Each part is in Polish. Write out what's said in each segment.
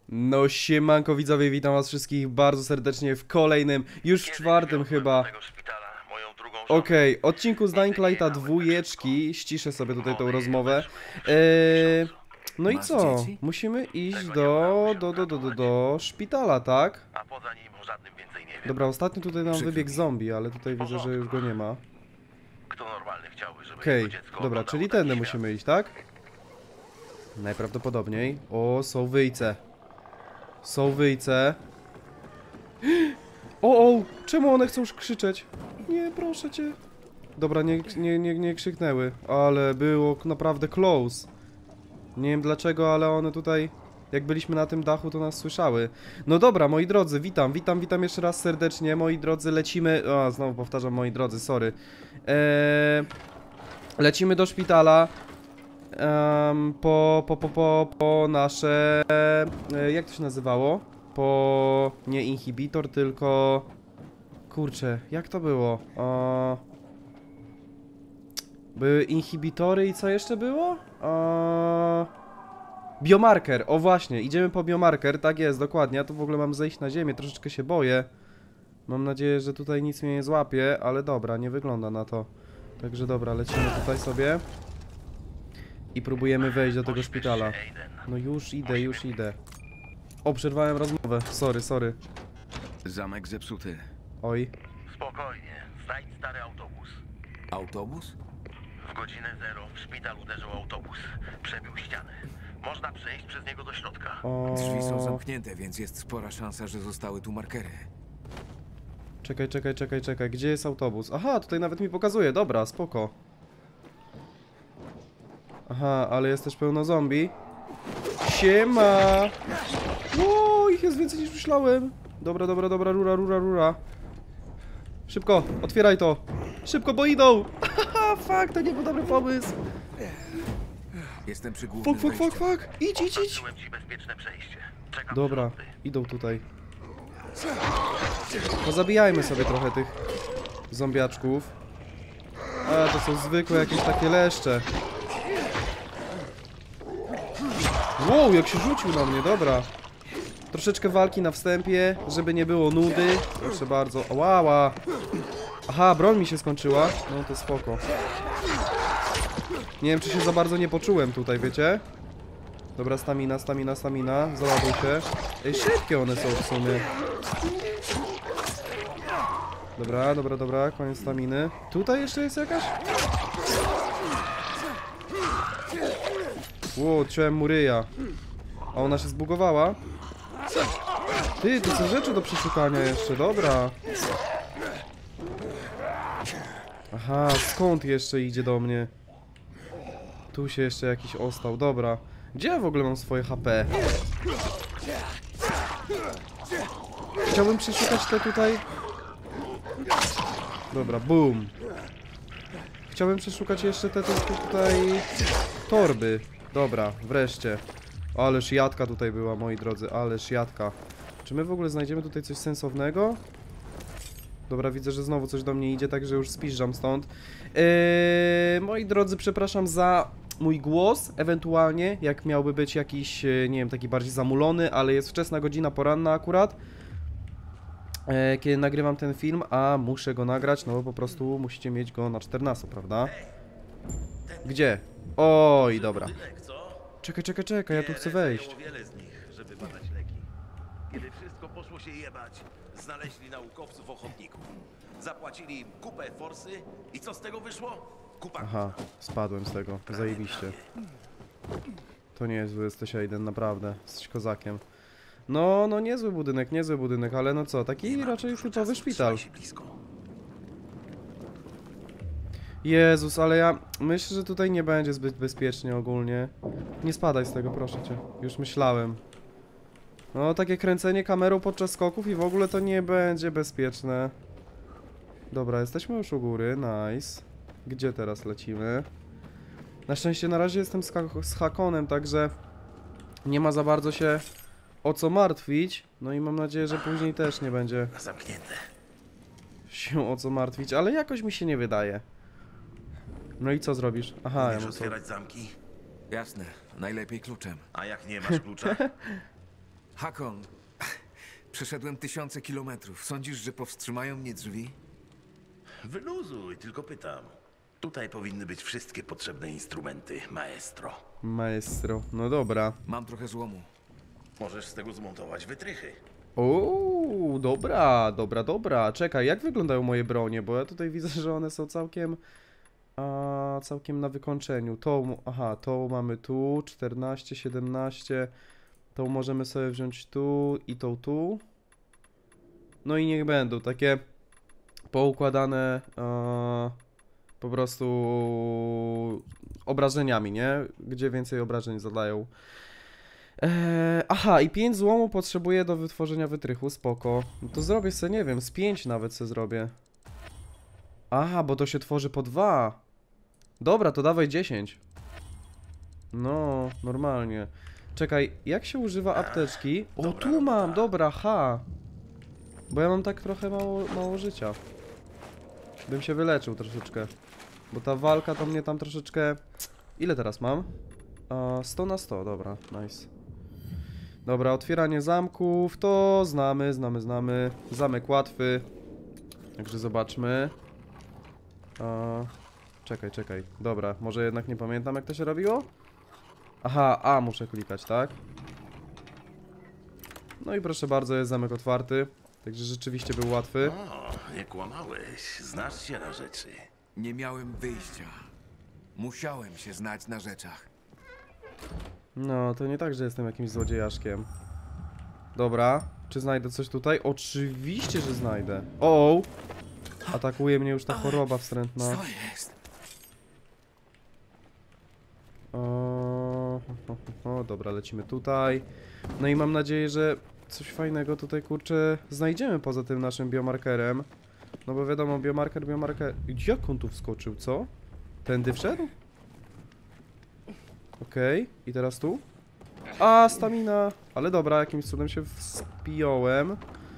No siemanko widzowie, witam was wszystkich bardzo serdecznie w kolejnym, już w czwartym chyba. Okej, odcinku z Dying Lighta dwójeczki, ściszę sobie tutaj tą rozmowę. No i co? Musimy iść do szpitala, tak? Dobra, ostatnio tutaj nam wybiegł zombie, ale tutaj widzę, że już go nie ma. Okej, dobra, czyli tędy musimy iść, tak? Najprawdopodobniej. O, są wyjce. Są wyjce. O, czemu one chcą krzyczeć? Nie, proszę cię. Dobra, nie krzyknęły, ale było naprawdę close. Nie wiem dlaczego, ale one tutaj, jak byliśmy na tym dachu, to nas słyszały. No dobra, moi drodzy, witam jeszcze raz serdecznie, moi drodzy, lecimy... O, znowu powtarzam, moi drodzy, sorry. Lecimy do szpitala. Po nasze... jak to się nazywało? Nie inhibitor, tylko... Kurczę, jak to było? Były inhibitory i co jeszcze było? Biomarker, o właśnie, idziemy po biomarker, tak jest, dokładnie. Ja tu w ogóle mam zejść na ziemię, troszeczkę się boję. Mam nadzieję, że tutaj nic mnie nie złapie, ale dobra, nie wygląda na to. Także dobra, lecimy tutaj sobie. I próbujemy wejść do tego szpitala. No już idę. O, przerwałem rozmowę. Sorry. Zamek zepsuty. Oj. Spokojnie, znajdź stary autobus. Autobus? W godzinę 0 w szpital uderzył autobus. Przebił ścianę. Można przejść przez niego do środka. Drzwi są zamknięte, więc jest spora szansa, że zostały tu markery. Czekaj. Gdzie jest autobus? Aha, tutaj nawet mi pokazuje. Dobra, spoko. Aha, ale jest też pełno zombie. Siema! Ło, ich jest więcej niż myślałem. Dobra, rura. Szybko, otwieraj to. Szybko, bo idą. Haha, fuck, to nie był dobry pomysł. Jestem przy głównym Fuck. Idź. Byłem ci bezpieczne przejście. Czekam Dobra, przy lądy. idą tutaj. Pozabijajmy sobie trochę tych zombiaczków. A, to są zwykłe jakieś takie leszcze. Wow, jak się rzucił na mnie, dobra. Troszeczkę walki na wstępie, żeby nie było nudy. Proszę bardzo. Ała. Aha, broń mi się skończyła. No to spoko. Nie wiem, czy się za bardzo nie poczułem tutaj, wiecie? Dobra, stamina. Załaduj się. Ej, szybkie one są w sumie. Dobra, koniec staminy. Tutaj jeszcze jest jakaś? Ło, czułem mu ryja. A ona się zbugowała? Ty, to są rzeczy do przeszukania jeszcze, dobra. Aha, skąd jeszcze idzie do mnie? Tu się jeszcze jakiś ostał, dobra. Gdzie ja w ogóle mam swoje HP? Chciałbym przeszukać te tutaj... Dobra, boom. Chciałbym przeszukać jeszcze te tutaj... torby. Dobra, wreszcie. Ależ jadka tutaj była, moi drodzy, ależ jadka. Czy my w ogóle znajdziemy tutaj coś sensownego? Dobra, widzę, że znowu coś do mnie idzie, także już spiżdżam stąd. Moi drodzy, przepraszam za mój głos, ewentualnie, jak miałby być jakiś, nie wiem, taki bardziej zamulony, ale jest wczesna godzina poranna akurat, kiedy nagrywam ten film, a muszę go nagrać, no bo po prostu musicie mieć go na 14, prawda? Gdzie? Oj, dobra. Czekaj, ja tu chcę wejść. Wiele z nich, żeby badać leki. Kiedy wszystko poszło się jebać, znaleźli naukowców ochotników. Zapłacili im kupę forsy i co z tego wyszło? Kupa. Aha, spadłem z tego, zajebiście. To nie jest zły, jesteś Aiden, naprawdę, jesteś kozakiem. No, niezły budynek, ale no co, taki raczej typowy szpital. Jezus, ale ja myślę, że tutaj nie będzie zbyt bezpiecznie ogólnie. Nie spadaj z tego, proszę cię. Już myślałem. No, takie kręcenie kamerą podczas skoków i w ogóle to nie będzie bezpieczne. Dobra, jesteśmy już u góry, nice. Gdzie teraz lecimy? Na szczęście na razie jestem z Hakonem, także nie ma za bardzo się o co martwić. No i mam nadzieję, że później też nie będzie Zamknięte. się o co martwić, ale jakoś mi się nie wydaje. No i co zrobisz? Aha, ja Umiesz mam co... otwierać zamki? Jasne, najlepiej kluczem. A jak nie masz klucza? Hakon, przeszedłem tysiące kilometrów. Sądzisz, że powstrzymają mnie drzwi? Wyluzuj, tylko pytam. Tutaj powinny być wszystkie potrzebne instrumenty, maestro. Maestro. No dobra. Mam trochę złomu. Możesz z tego zmontować wytrychy. O, dobra, dobra, dobra. Czekaj, jak wyglądają moje bronie? Bo ja tutaj widzę, że one są całkiem na wykończeniu. Aha, to mamy tu, 14, 17. To możemy sobie wziąć tu i tą tu. No i niech będą takie poukładane po prostu obrażeniami, nie? Gdzie więcej obrażeń zadają. Aha, i 5 złomu potrzebuję do wytworzenia wytrychu, spoko. No to zrobię sobie, nie wiem, z 5 nawet sobie zrobię. Aha, bo to się tworzy po 2. Dobra, to dawaj 10. No, normalnie. Czekaj, jak się używa apteczki? O, dobra tu mam, robota. dobra, ha. Bo ja mam tak trochę mało życia. Bym się wyleczył troszeczkę. Bo ta walka to mnie tam troszeczkę... Ile teraz mam? 100 na 100, dobra, nice. Dobra, otwieranie zamków, to znamy. Zamek łatwy. Także zobaczmy. Czekaj. Dobra, może jednak nie pamiętam, jak to się robiło? Aha, A muszę klikać, tak? No i proszę bardzo, jest zamek otwarty. Także rzeczywiście był łatwy. O, nie kłamałeś. Znasz się na rzeczy. Nie miałem wyjścia. Musiałem się znać na rzeczach. No, to nie tak, że jestem jakimś złodziejaszkiem. Dobra, czy znajdę coś tutaj? Oczywiście, że znajdę. O! Atakuje mnie już ta choroba wstrętna. Co jest? Dobra, lecimy tutaj. No i mam nadzieję, że coś fajnego tutaj, kurczę, znajdziemy poza tym naszym biomarkerem. No bo wiadomo, biomarker... Jak on tu wskoczył, co? Tędy wszedł? Okej, i teraz tu? A, stamina! Ale dobra, jakimś cudem się wspiąłem.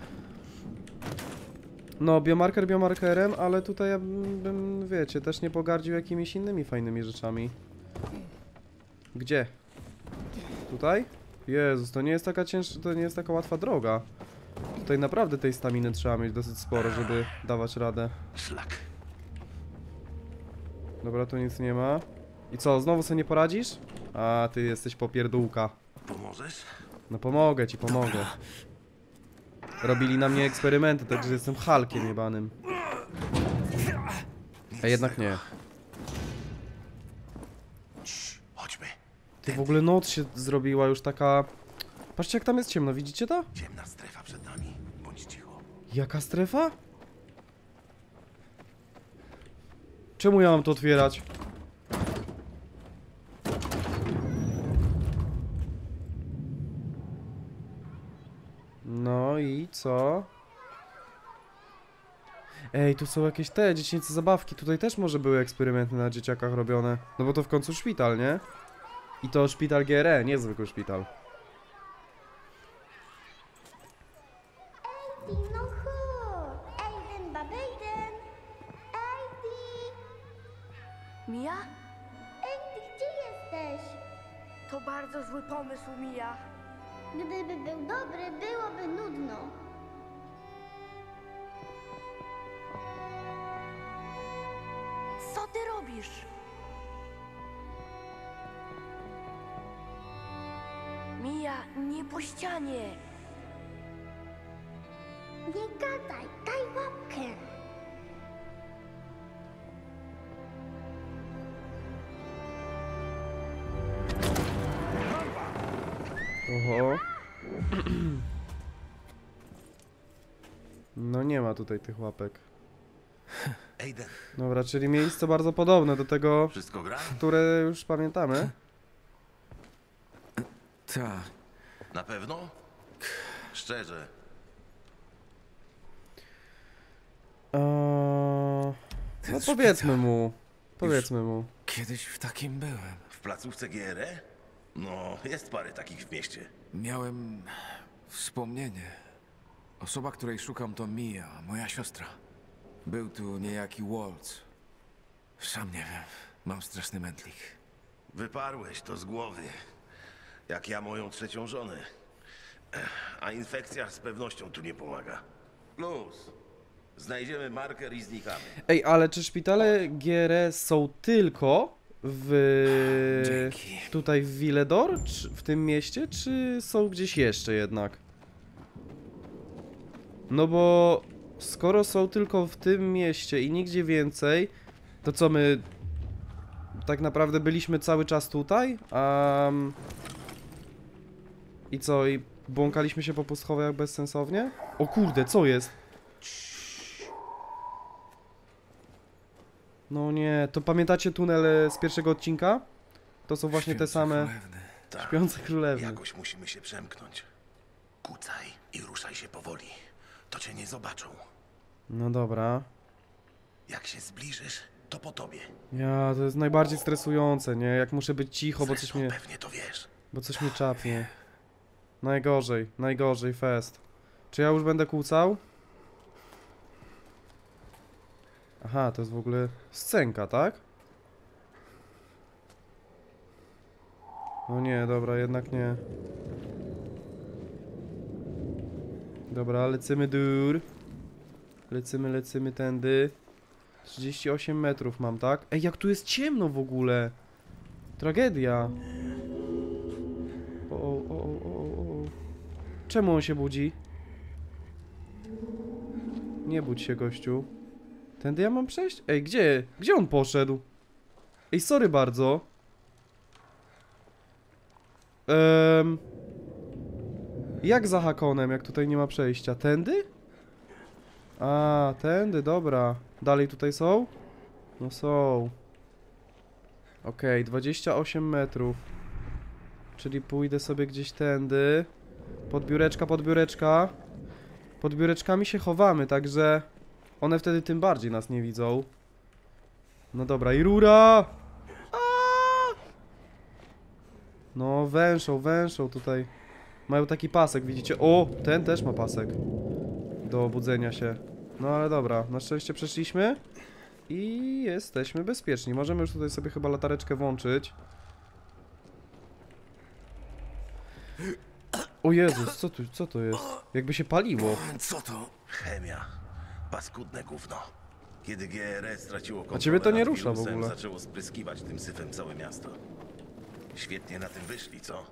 No, biomarker biomarkerem, ale tutaj ja bym, wiecie, też nie pogardził jakimiś innymi fajnymi rzeczami. Gdzie? Tutaj? Jezus, to nie jest taka to nie jest taka łatwa droga. Tutaj naprawdę tej staminy trzeba mieć dosyć sporo, żeby dawać radę. Szlak. Dobra, tu nic nie ma. I co, znowu sobie nie poradzisz? A, ty jesteś popierdółka. Pomożesz? No pomogę ci, pomogę. Robili na mnie eksperymenty, także jestem Hulkiem jebanym. A jednak nie. Chodźmy. Ty w ogóle noc się zrobiła już taka... Patrzcie, jak tam jest ciemno, widzicie to? Ciemna strefa przed nami. Bądź cicho. Jaka strefa? Czemu ja mam to otwierać? No i co? Ej, tu są jakieś te dziecięce zabawki. Tutaj też może były eksperymenty na dzieciakach robione. No bo to w końcu szpital, nie? I to szpital GRE, nie zwykły szpital. Ejdi, no chodź! Ejden, babejden! Ejdi! Mia? Ejdi, gdzie jesteś? To bardzo zły pomysł, Mia. Gdyby był dobry, byłoby nudno. Co ty robisz? Mia, nie po ścianie. Nie gadaj, daj łapkę. Oho. No nie ma tutaj tych łapek. Ejden, Dobra, czyli miejsce bardzo podobne do tego, wszystko gra? które już pamiętamy. Ta. Na pewno? Szczerze. No powiedzmy mu. Powiedzmy mu. Kiedyś w takim byłem. W placówce GRE? No, jest parę takich w mieście. Miałem wspomnienie. Osoba, której szukam, to Mia, moja siostra. Był tu niejaki Waltz. Sam nie wiem. Mam straszny mętlik. Wyparłeś to z głowy. Jak ja moją trzecią żonę. A infekcja z pewnością tu nie pomaga. Plus, znajdziemy marker i znikamy. Ej, ale czy szpitale GRS są tylko Dzięki. tutaj w Villedor, czy w tym mieście, czy są gdzieś jeszcze jednak? No bo skoro są tylko w tym mieście i nigdzie więcej, to co my tak naprawdę byliśmy cały czas tutaj? I co? I błąkaliśmy się po pustkowach bezsensownie? O kurde, co jest? No nie, to pamiętacie tunele z pierwszego odcinka? To są właśnie te same Tak, śpiące królewny. jakoś musimy się przemknąć. Kucaj i ruszaj się powoli. To cię nie zobaczą. No dobra. Jak się zbliżysz, to po tobie. Ja, to jest najbardziej stresujące, nie? Jak muszę być cicho, bo coś Zresztą mnie, pewnie to wiesz. czapnie. Najgorzej, fest. Czy ja już będę kłócał? Aha, to jest w ogóle scenka, tak? No nie, dobra, jednak nie. Dobra, lecimy dur. Lecimy tędy. 38 metrów mam, tak? Ej, jak tu jest ciemno w ogóle. Tragedia. O. Czemu on się budzi? Nie budź się, gościu. Tędy ja mam przejść? Ej, gdzie? Gdzie on poszedł? Ej, sorry bardzo. Jak za Hakonem, jak tutaj nie ma przejścia? Tędy? A, tędy, dobra. Dalej tutaj są? No są. Okej, 28 metrów. Czyli pójdę sobie gdzieś tędy. Podbióreczka. Pod biureczkami się chowamy, także one wtedy tym bardziej nas nie widzą. No dobra, i rura! No, węszą tutaj. Mają taki pasek, widzicie? O, ten też ma pasek. Do obudzenia się. No ale dobra, na szczęście przeszliśmy. I jesteśmy bezpieczni. Możemy już tutaj sobie chyba latareczkę włączyć. O Jezus, co to jest? Jakby się paliło. Co to? Chemia. Paskudne gówno. Kiedy GRS straciło kontrolę ciebie to nie nad rusza w wirusem, ogóle. zaczęło spryskiwać tym syfem całe miasto. Świetnie na tym wyszli, co?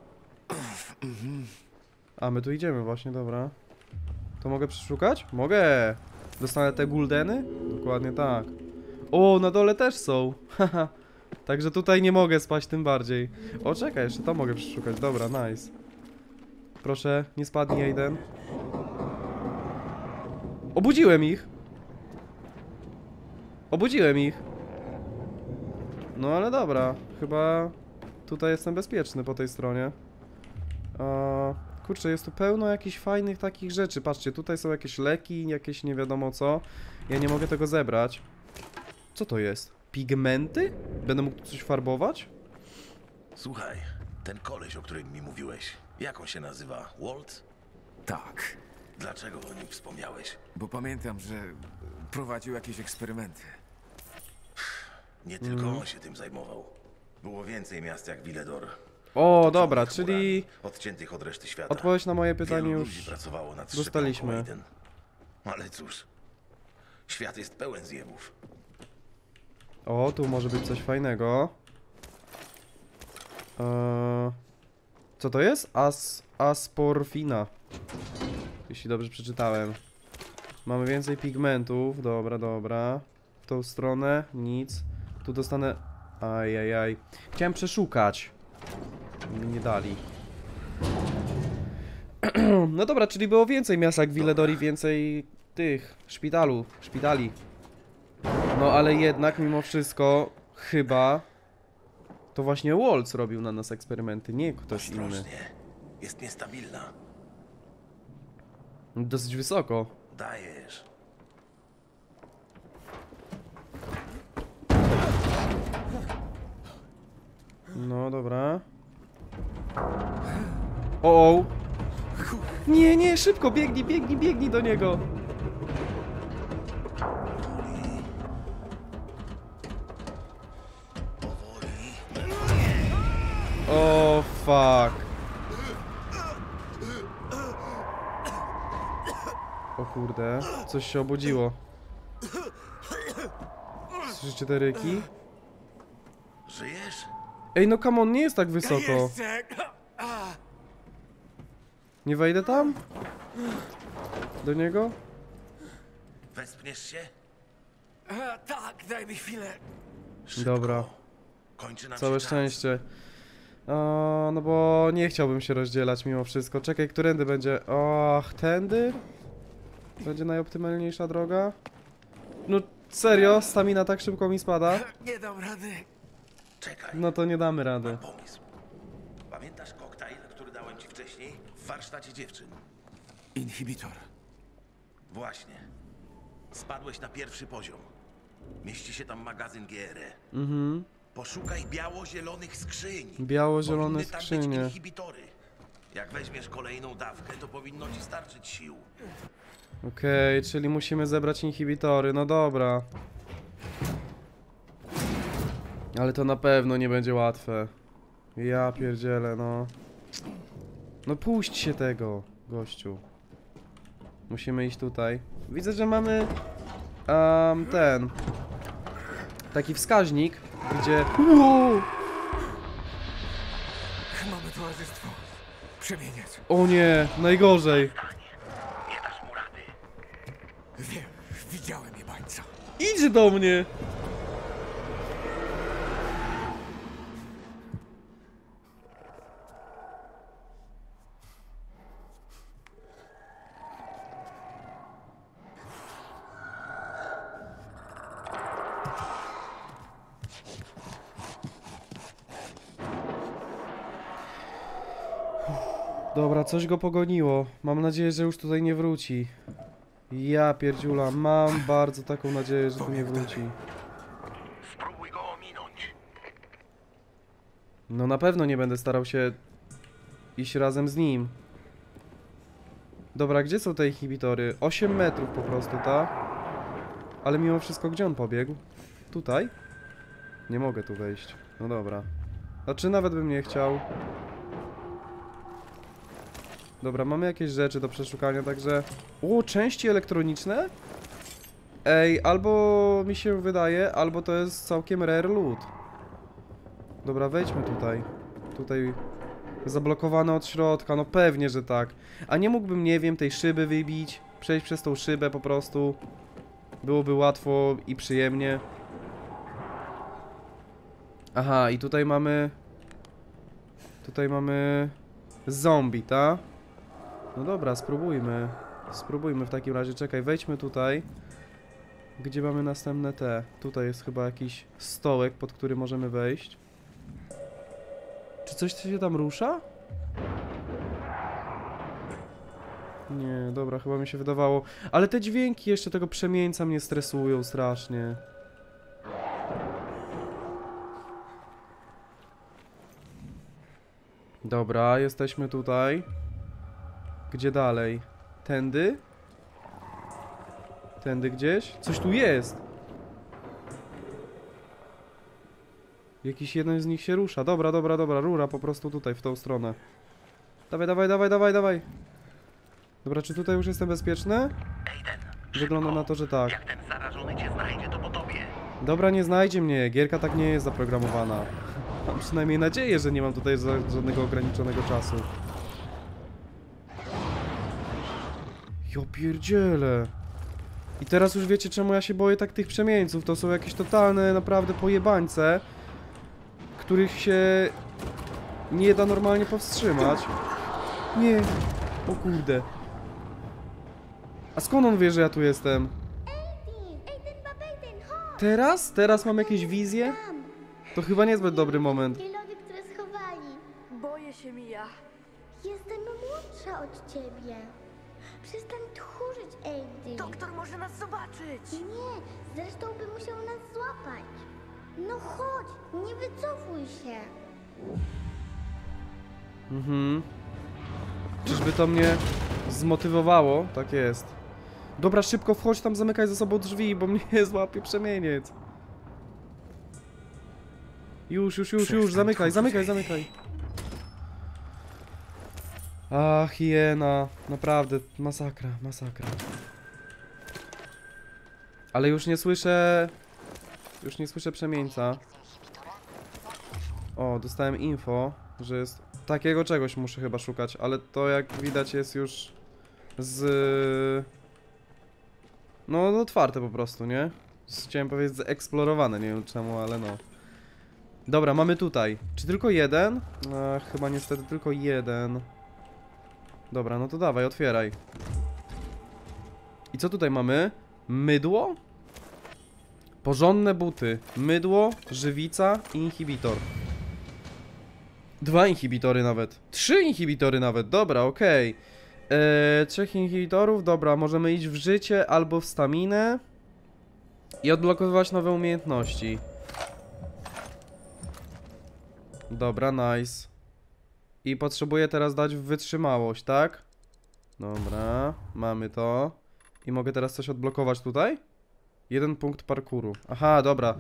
A, my tu idziemy właśnie, dobra. To mogę przeszukać? Mogę! Dostanę te guldeny? Dokładnie tak. O, na dole też są! Haha. Także tutaj nie mogę spać tym bardziej. O, czekaj, jeszcze to mogę przeszukać. Dobra, nice. Proszę, nie spadnij, Aiden. Obudziłem ich! No ale dobra, chyba tutaj jestem bezpieczny po tej stronie. Kurczę, jest tu pełno jakichś fajnych takich rzeczy. Patrzcie, tutaj są jakieś leki, jakieś nie wiadomo co. Ja nie mogę tego zebrać. Co to jest? Pigmenty? Będę mógł tu coś farbować? Słuchaj, ten koleś, o którym mi mówiłeś, jak on się nazywa? Walt? Tak, Dlaczego o nim wspomniałeś? bo pamiętam, że prowadził jakieś eksperymenty. Nie tylko on się tym zajmował. Było więcej miast jak Villedor. O, dobra, Otoczonych czyli chmurami, odciętych od reszty świata. odpowiedź na moje pytanie Wielu już ludzi pracowało nad dostaliśmy. szczepionką Aiden. Ale cóż, świat jest pełen zjebów. O, tu może być coś fajnego. Co to jest? Asporfina. Jeśli dobrze przeczytałem. Mamy więcej pigmentów. Dobra. W tą stronę nic. Tu dostanę... Ajajaj. Chciałem przeszukać. Mi nie dali. No dobra, czyli było więcej miast jak Villedor i więcej tych szpitali. No ale jednak mimo wszystko chyba to właśnie Waltz robił na nas eksperymenty, nie ktoś inny. Ostrożnie. Jest niestabilna. Dosyć wysoko. Dajesz. No dobra. O! Nie, szybko, biegnij do niego. Powoli. O, fuck. O kurde, coś się obudziło. Słyszycie te ryki? Żyjesz? Ej, no come on, nie jest tak wysoko. Jeszcze! Nie wejdę tam? Do niego? Wespniesz się? Tak, daj mi chwilę. Szybko. Dobra, Kończy nam całe się czas. szczęście. O, no bo nie chciałbym się rozdzielać mimo wszystko. Czekaj, którędy będzie? Och, tędy? Będzie najoptymalniejsza droga? No serio? Stamina tak szybko mi spada? Nie dam rady. Czekaj, No to nie damy rady. mam pomysł. Pamiętasz koktajl, który dałem ci wcześniej w warsztacie dziewczyn? Inhibitor. Właśnie. Spadłeś na pierwszy poziom. Mieści się tam magazyn GRE. Mhm. Poszukaj biało-zielonych skrzyń. Biało-zielone Powinny tam być skrzynie. inhibitory. Jak weźmiesz kolejną dawkę, to powinno ci starczyć sił. Okej, czyli musimy zebrać inhibitory, no dobra. Ale to na pewno nie będzie łatwe. Ja pierdzielę, no. No puść się tego, gościu. Musimy iść tutaj. Widzę, że mamy ten taki wskaźnik, gdzie... Wow! Mamy towarzystwo. Przemieniec. O nie, najgorzej. Nie dasz mu rady. Wiem, widziałem jebańca. Idź do mnie! Dobra, coś go pogoniło. Mam nadzieję, że już tutaj nie wróci. Ja pierdziula, mam bardzo taką nadzieję, że tu nie wróci. Spróbuj go ominąć. No na pewno nie będę starał się iść razem z nim. Dobra, gdzie są te inhibitory? 8 metrów po prostu, tak? Ale mimo wszystko, gdzie on pobiegł? Tutaj? Nie mogę tu wejść. No dobra. Znaczy nawet bym nie chciał. Dobra, mamy jakieś rzeczy do przeszukania, także... O, części elektroniczne? Ej, albo mi się wydaje, albo to jest całkiem rare loot. Dobra, wejdźmy tutaj. Tutaj zablokowane od środka, no pewnie, że tak. A nie mógłbym, nie wiem, tej szyby wybić? Przejść przez tą szybę po prostu? Byłoby łatwo i przyjemnie. Aha, i tutaj mamy... Tutaj mamy... Zombie, ta? No dobra, spróbujmy. Spróbujmy w takim razie. Czekaj, wejdźmy tutaj. Gdzie mamy następne te? Tutaj jest chyba jakiś stołek, pod który możemy wejść. Czy coś się tam rusza? Nie, dobra, chyba mi się wydawało. Ale te dźwięki jeszcze tego przemieńca mnie stresują strasznie. Dobra, jesteśmy tutaj. Gdzie dalej? Tędy? Tędy gdzieś? Coś tu jest! Jakiś jeden z nich się rusza. Dobra, dobra, dobra. Rura po prostu tutaj, w tą stronę. Dawaj, dawaj, dawaj, dawaj, dawaj. Dobra, czy tutaj już jestem bezpieczny? Aiden, Wygląda na to, że tak. jak ten zarażony cię znajdzie, to po tobie. Dobra, nie znajdzie mnie. Gierka tak nie jest zaprogramowana. Mam przynajmniej nadzieję, że nie mam tutaj żadnego ograniczonego czasu. Jo pierdziele. I teraz już wiecie, czemu ja się boję tak tych przemieńców. To są jakieś totalne, naprawdę pojebańce, których się nie da normalnie powstrzymać. Nie. O kurde. A skąd on wie, że ja tu jestem? Aiden, Aiden, chodź! Teraz? Teraz mam jakieś wizje? Tam! To chyba niezbyt dobry moment. Kielowie, które schowali. Boję się, Mia. Jestem młodsza od ciebie. Przestań tchórzyć, Aiden. Doktor może nas zobaczyć. Nie, zresztą by musiał nas złapać. No chodź, nie wycofuj się. Mhm. Czyżby to mnie zmotywowało? Tak jest. Dobra, szybko wchodź tam, zamykaj za sobą drzwi, bo mnie złapie przemieniec. Już, zamykaj, zamykaj, zamykaj. A, hiena. Naprawdę, masakra, masakra. Ale już nie słyszę... Już nie słyszę przemieńca. O, dostałem info, że jest... Takiego czegoś muszę chyba szukać, ale to jak widać jest już... Z... No, otwarte po prostu, nie? Chciałem powiedzieć zeksplorowane, nie wiem czemu, ale no. Dobra, mamy tutaj. Czy tylko jeden? Chyba niestety tylko jeden. Dobra, no to dawaj, otwieraj. I co tutaj mamy? Mydło? Porządne buty. Mydło, żywica i inhibitor. 2 inhibitory nawet. 3 inhibitory nawet, dobra, okej. 3 inhibitorów, dobra, możemy iść w życie albo w staminę. I odblokowywać nowe umiejętności. Dobra, nice. I potrzebuję teraz dać w wytrzymałość, tak? Dobra, mamy to. I mogę teraz coś odblokować tutaj? 1 punkt parkouru. Aha, dobra.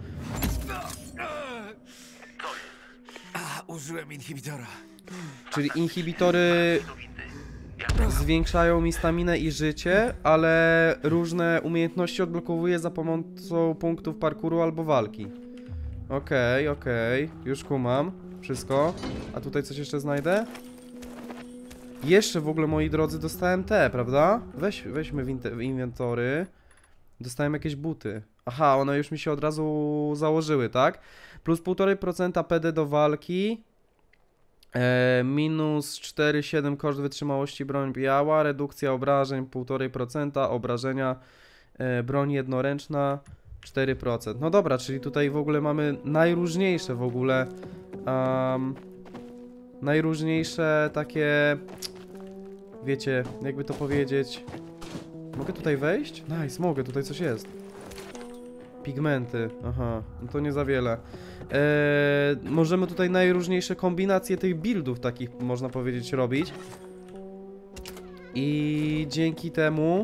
Użyłem inhibitora. Czyli inhibitory zwiększają mi staminę i życie, ale różne umiejętności odblokowuję za pomocą punktów parkouru albo walki. Okej, okej. Już kumam. Wszystko. A tutaj coś jeszcze znajdę? Jeszcze w ogóle, moi drodzy, dostałem te, prawda? Weźmy w inwentory. Dostałem jakieś buty. Aha, one już mi się od razu założyły, tak? Plus 1,5% PD do walki. Minus 4,7 koszt wytrzymałości broń biała. Redukcja obrażeń 1,5%. Obrażenia broń jednoręczna 4%. No dobra, czyli tutaj w ogóle mamy najróżniejsze w ogóle najróżniejsze takie, wiecie, jakby to powiedzieć. Mogę tutaj wejść? Nice, mogę, tutaj coś jest. Pigmenty, aha, no to nie za wiele. Możemy tutaj najróżniejsze kombinacje tych buildów takich, można powiedzieć, robić. I dzięki temu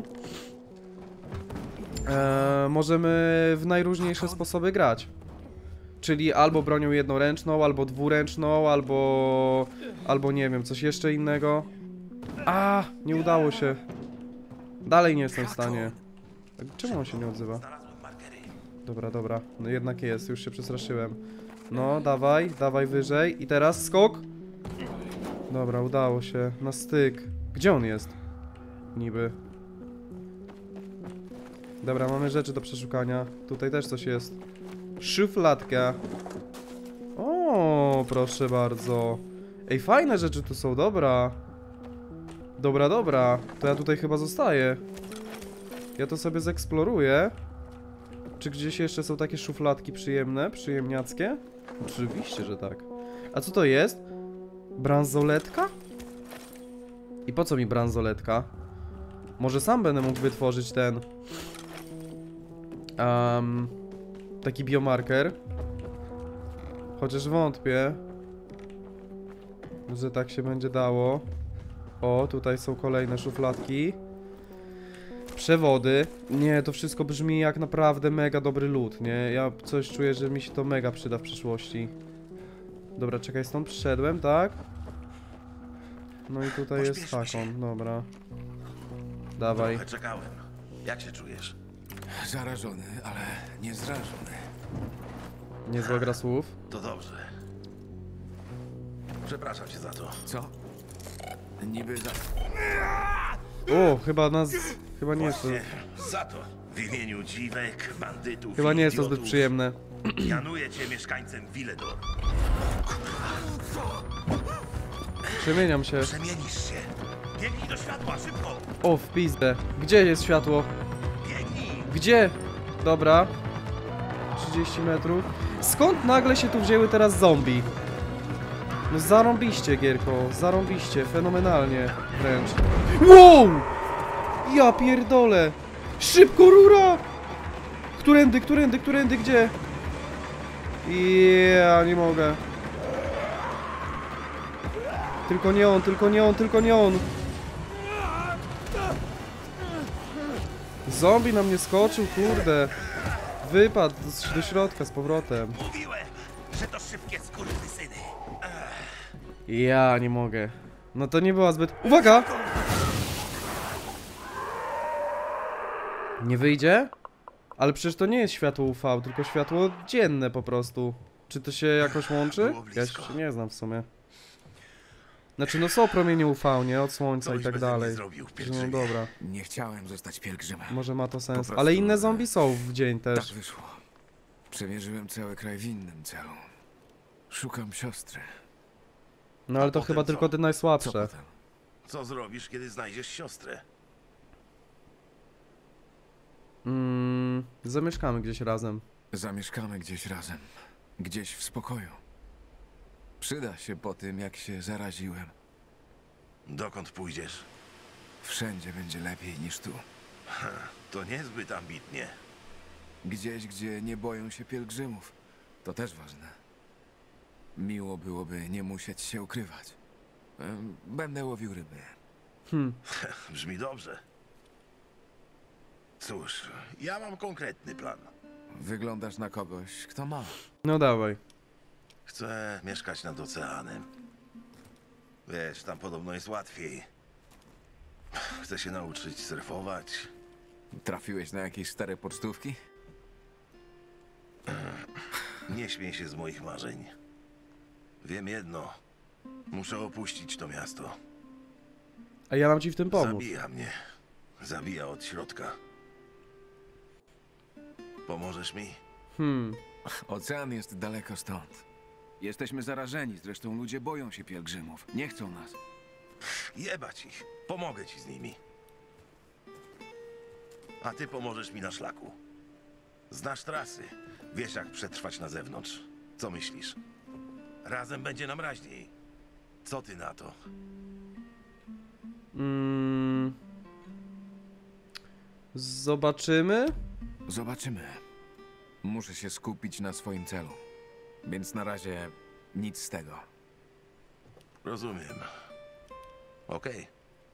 możemy w najróżniejsze sposoby grać. Czyli albo bronią jednoręczną, albo dwuręczną, albo nie wiem, coś jeszcze innego. A, nie udało się. Dalej nie jestem w stanie. Czemu on się nie odzywa? Dobra, dobra. No jednak jest, już się przestraszyłem. No, dawaj, dawaj wyżej. I teraz skok. Dobra, udało się. Na styk. Gdzie on jest? Niby. Dobra, mamy rzeczy do przeszukania. Tutaj też coś jest. Szufladka. O, proszę bardzo. Ej, fajne rzeczy tu są, dobra. Dobra, dobra. To ja tutaj chyba zostaję. Ja to sobie zeksploruję. Czy gdzieś jeszcze są takie szufladki przyjemne, przyjemniackie? Oczywiście, że tak. A co to jest? Bransoletka? I po co mi bransoletka? Może sam będę mógł wytworzyć ten... taki biomarker. Chociaż wątpię, że tak się będzie dało. O, tutaj są kolejne szufladki. Przewody. Nie, to wszystko brzmi jak naprawdę mega dobry loot, nie? Ja coś czuję, że mi się to mega przyda w przyszłości. Dobra, czekaj, stąd przyszedłem, tak? No i tutaj jest Hakon, dobra. Dawaj. Trochę czekałem. Jak się czujesz? Zarażony, ale nie zrażony. Niezła gra słów. To dobrze. Przepraszam cię za to. Co? Niby za... O, chyba nas... Chyba nie jest to... Właśnie za to. W imieniu dziwek, bandytów Chyba i nie jest to zbyt idiotów przyjemne. mianuję cię mieszkańcem Villedor. Przemieniam się. Przemienisz się. Biegnij do światła, szybko! O, w pizdę. Gdzie jest światło? Biegnij! Gdzie? Dobra. 30 metrów. Skąd nagle się tu wzięły teraz zombie? No zarąbiście, Gierko. Zarąbiście. Fenomenalnie. Wręcz. Wow! Ja pierdolę. Szybko, rura! Którędy, gdzie? Ja nie mogę. Tylko nie on, tylko nie on. Zombie na mnie skoczył, kurde. Wypadł do środka z powrotem. Mówiłem, że to szybkie skurwysyny. Ja nie mogę. No to nie była zbyt... Uwaga! Nie wyjdzie? Ale przecież to nie jest światło UV, tylko światło dzienne po prostu. Czy to się jakoś łączy? Było Ja blisko. się nie znam w sumie. Znaczy no są promienie UV, nie? Od słońca Coś i tak beze mnie dalej. zrobił w No pielgrzymie. dobra, Nie chciałem zostać pielgrzymem. może ma to sens. prostu, Ale inne zombie są w dzień Tak też. wyszło. Przemierzyłem cały kraj w innym celu. Szukam siostry. No ale to potem chyba co? tylko te Co najsłabsze. potem? Co zrobisz, kiedy znajdziesz siostrę? Zamieszkamy gdzieś razem. Zamieszkamy gdzieś razem. Gdzieś w spokoju. Przyda się po tym, jak się zaraziłem. Dokąd pójdziesz? Wszędzie będzie lepiej niż tu. To niezbyt ambitnie. Gdzieś, gdzie nie boją się pielgrzymów. To też ważne. Miło byłoby nie musieć się ukrywać. Będę łowił ryby. Brzmi dobrze. Cóż, ja mam konkretny plan. Wyglądasz na kogoś, kto ma. No dawaj. Chcę mieszkać nad oceanem. Wiesz, tam podobno jest łatwiej. Chcę się nauczyć surfować. Trafiłeś na jakieś stare pocztówki? Nie śmiej się z moich marzeń. Wiem jedno. Muszę opuścić to miasto. A ja mam ci w tym pomóc. Zabija mnie. Zabija od środka. Pomożesz mi? Ocean jest daleko stąd. Jesteśmy zarażeni, zresztą ludzie boją się pielgrzymów. Nie chcą nas. Jebać ich. Pomogę ci z nimi. A ty pomożesz mi na szlaku. Znasz trasy. Wiesz, jak przetrwać na zewnątrz. Co myślisz? Razem będzie nam raźniej. Co ty na to? Zobaczymy. Zobaczymy. Muszę się skupić na swoim celu. Więc na razie nic z tego. Rozumiem. Okej.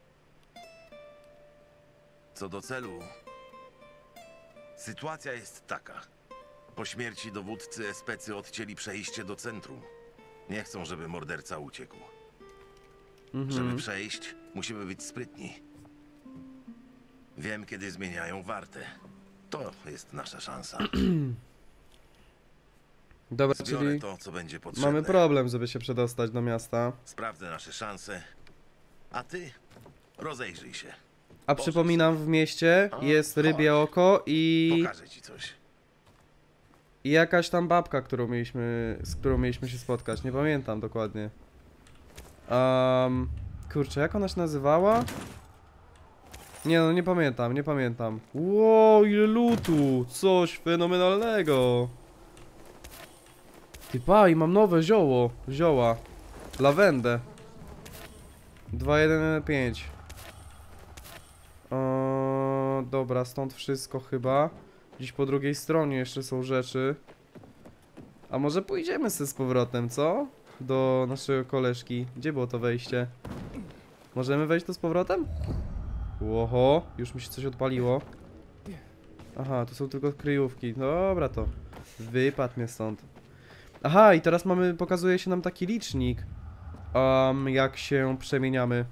Co do celu... Sytuacja jest taka. Po śmierci dowódcy especy odcięli przejście do centrum. Nie chcą, żeby morderca uciekł. Żeby przejść, musimy być sprytni. Wiem, kiedy zmieniają wartę. To jest nasza szansa. Dobra, Zbiorę czyli to, co będzie potrzebne. mamy problem, żeby się przedostać do miasta. Sprawdzę nasze szanse. A ty rozejrzyj się. A przypominam, w mieście jest rybie oko i Pokażę ci coś. jakaś tam babka, z którą mieliśmy się spotkać. Nie pamiętam dokładnie. Kurczę, jak ona się nazywała? Nie no, nie pamiętam. Wow, ile lutu! Coś fenomenalnego! Ty pa, i mam nowe zioła. Lawendę. 2,1,5. Dobra, stąd wszystko chyba. Gdzieś po drugiej stronie jeszcze są rzeczy. A może pójdziemy sobie z powrotem, co? Do naszego koleżki. Gdzie było to wejście? Możemy wejść tu z powrotem? Łoho, już mi się coś odpaliło. Aha, to są tylko kryjówki. Dobra, to wypadł mnie stąd. Aha, i teraz pokazuje się nam taki licznik. Jak się przemieniamy.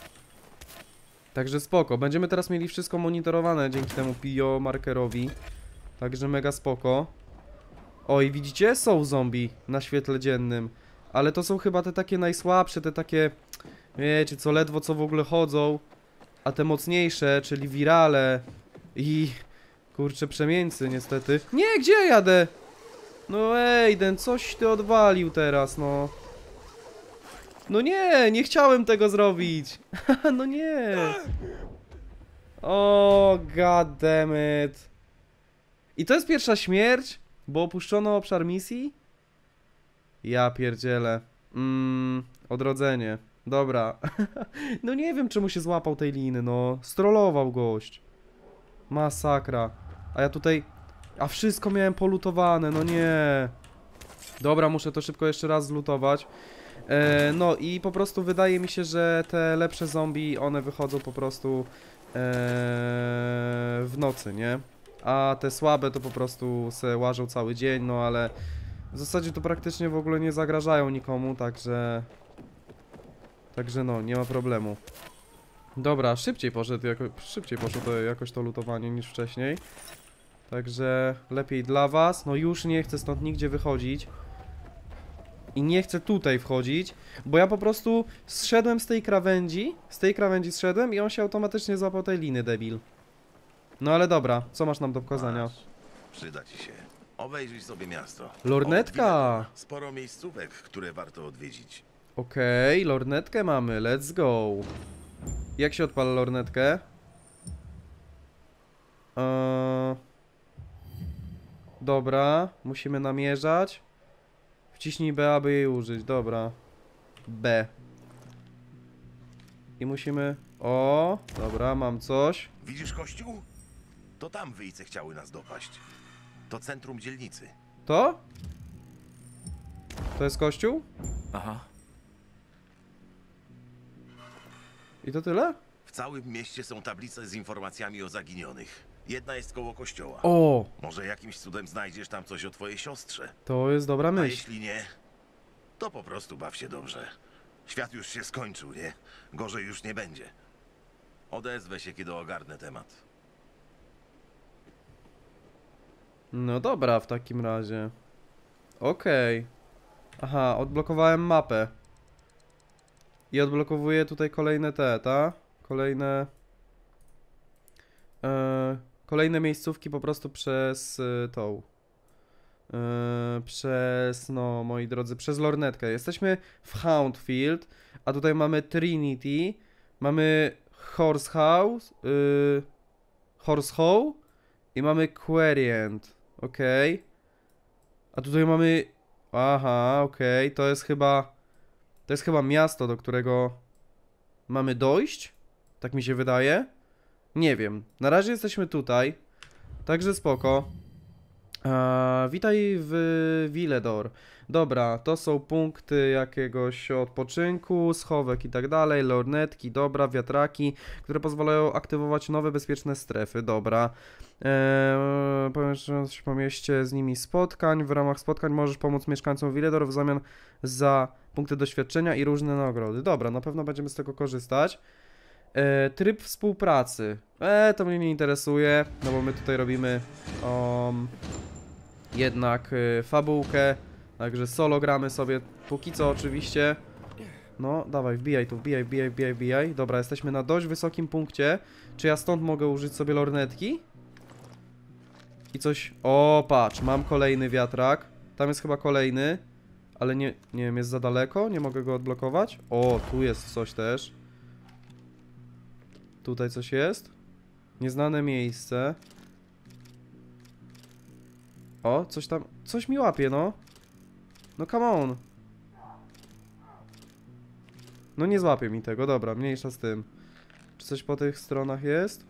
Także spoko. Będziemy teraz mieli wszystko monitorowane dzięki temu biomarkerowi. Także mega spoko. Oj, widzicie? Są zombie na świetle dziennym. Ale to są chyba te takie najsłabsze, te takie... Wiecie, co ledwo co w ogóle chodzą. A te mocniejsze, czyli wirale i... Kurczę, przemieńcy niestety. Nie, gdzie ja jadę? No Ejden, coś ty odwalił teraz, no. No nie, nie chciałem tego zrobić. No nie. O, god damn it. I to jest pierwsza śmierć? Bo opuszczono obszar misji? Ja pierdzielę. Odrodzenie. Dobra. No nie wiem, czemu się złapał tej liny, no. Strollował gość. Masakra. A ja tutaj... A wszystko miałem polutowane, no nie. Dobra, muszę to szybko jeszcze raz zlutować. No i po prostu wydaje mi się, że te lepsze zombie, one wychodzą po prostu w nocy, nie? A te słabe to po prostu se łażą cały dzień, no ale w zasadzie to praktycznie w ogóle nie zagrażają nikomu, także Także no, nie ma problemu. Dobra, szybciej poszło to jakoś to lutowanie niż wcześniej. Także lepiej dla was. No już nie chcę stąd nigdzie wychodzić. I nie chcę tutaj wchodzić, bo ja po prostu zszedłem z tej krawędzi zszedłem i on się automatycznie złapał tej liny, debil. No ale dobra, co masz nam do pokazania? Masz. Przyda ci się. Obejrzyj sobie miasto. Lornetka! Sporo miejscówek, które warto odwiedzić. Okej, lornetkę mamy, let's go. Jak się odpala lornetkę? Dobra, musimy namierzać. Wciśnij B, aby jej użyć, dobra. B. I musimy... O, dobra, mam coś. Widzisz kościół? To tam wyjce chciały nas dopaść. To centrum dzielnicy. To? To jest kościół? Aha. I to tyle? W całym mieście są tablice z informacjami o zaginionych. Jedna jest koło kościoła. O, Może jakimś cudem znajdziesz tam coś o twojej siostrze. to jest dobra A myśl. jeśli nie, to po prostu baw się dobrze. Świat już się skończył, nie? Gorzej już nie będzie. Odezwę się, kiedy ogarnę temat. No dobra, w takim razie. Okej. Aha, odblokowałem mapę. I odblokowuję tutaj kolejne Kolejne... Kolejne miejscówki po prostu przez no, moi drodzy, przez lornetkę. Jesteśmy w Houndfield, a tutaj mamy Trinity, mamy Horsehoe i mamy Querient, okej. A tutaj mamy, aha, okej, to jest chyba miasto, do którego mamy dojść, tak mi się wydaje. Nie wiem, na razie jesteśmy tutaj, także spoko. Witaj w Villedor. Dobra, to są punkty jakiegoś odpoczynku, schowek i tak dalej, lornetki, dobra, wiatraki, które pozwalają aktywować nowe bezpieczne strefy, dobra. Pomieszczając się po mieście z nimi spotkań, w ramach spotkań możesz pomóc mieszkańcom Villedor w zamian za punkty doświadczenia i różne nagrody. Dobra, na pewno będziemy z tego korzystać. Tryb współpracy. To mnie nie interesuje, no bo my tutaj robimy jednak fabułkę, także solo gramy sobie, póki co oczywiście. No, dawaj, wbijaj tu, wbijaj. Dobra, jesteśmy na dość wysokim punkcie. Czy ja stąd mogę użyć sobie lornetki? I coś... O, patrz, mam kolejny wiatrak. Tam jest chyba kolejny, ale nie wiem, jest za daleko, nie mogę go odblokować. O, tu jest coś też. Tutaj coś jest. Nieznane miejsce. O, coś tam... Coś mi łapie, no. No come on. No nie złapie mi tego, dobra, mniejsza z tym. Czy coś po tych stronach jest?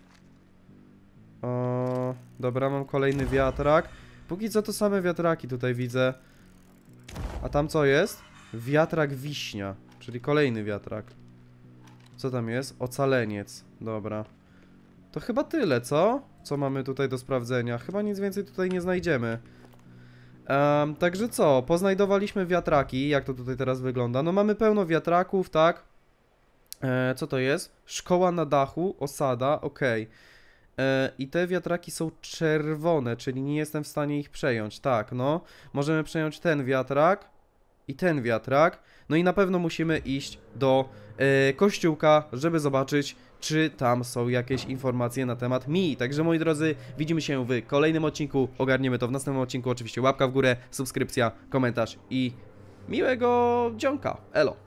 O, dobra, mam kolejny wiatrak. Póki co to same wiatraki tutaj widzę. A tam co jest? Wiatrak wiśnia, czyli kolejny wiatrak. Co tam jest? Ocaleniec. Dobra. To chyba tyle, co? Co mamy tutaj do sprawdzenia? Chyba nic więcej tutaj nie znajdziemy. Także co? Poznajdowaliśmy wiatraki. Jak to tutaj teraz wygląda? No mamy pełno wiatraków, tak? Co to jest? Szkoła na dachu, osada, okej. I te wiatraki są czerwone, czyli nie jestem w stanie ich przejąć. Tak, no. Możemy przejąć ten wiatrak i ten wiatrak. No i na pewno musimy iść do kościółka, żeby zobaczyć, czy tam są jakieś informacje na temat Mii. Także moi drodzy, widzimy się w kolejnym odcinku. Ogarniemy to w następnym odcinku. Oczywiście łapka w górę, subskrypcja, komentarz i miłego dzionka. Elo!